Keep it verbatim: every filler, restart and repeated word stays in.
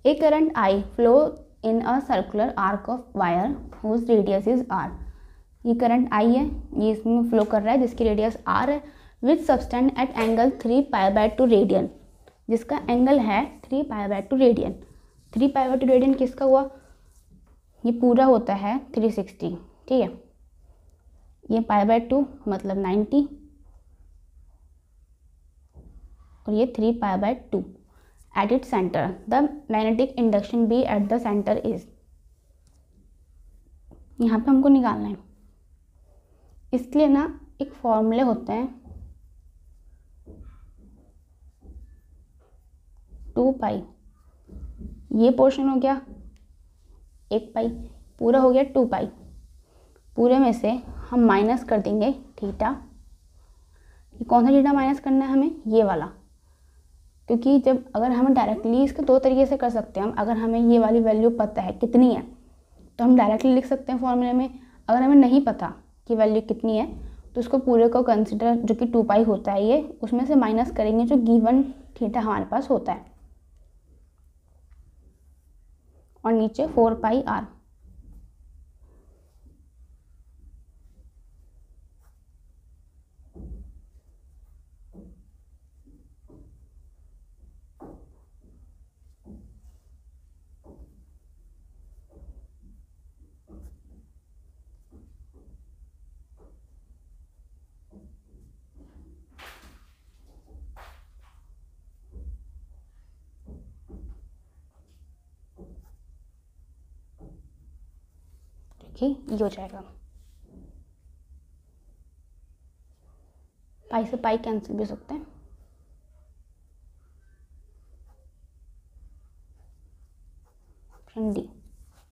A current I flow in a circular arc of wire whose radius is R. ये current I है, ये इसमें flow कर रहा है जिसकी रेडियस आर है, which subtend at angle three pi by two radian, जिसका एंगल है three pi by two radian. Three pi by two radian किसका हुआ, ये पूरा होता है थ्री सिक्सटी, ठीक है। ये पाई बाय टू मतलब नाइन्टी और ये three pi by two. At it center the magnetic induction B at the center is, यहाँ पे हमको निकालना है। इसके लिए ना एक फॉर्मूले होते हैं, टू पाई, ये पोर्शन हो गया एक पाई, पूरा हो गया टू पाई। पूरे में से हम माइनस कर देंगे थीटा। ये कौन सा थीटा माइनस करना है हमें, ये वाला, क्योंकि जब अगर हमें डायरेक्टली इसको दो तरीके से कर सकते हैं हम। अगर हमें ये वाली वैल्यू पता है कितनी है तो हम डायरेक्टली लिख सकते हैं फॉर्मूले में। अगर हमें नहीं पता कि वैल्यू कितनी है तो उसको पूरे को कंसिडर, जो कि टू पाई होता है ये, उसमें से माइनस करेंगे जो गिवन थीटा हमारे पास होता है, और नीचे फोर पाई आर। ठीक, ये हो जाएगा। पाई से पाई कैंसिल भी हो सकते हैं। Option D.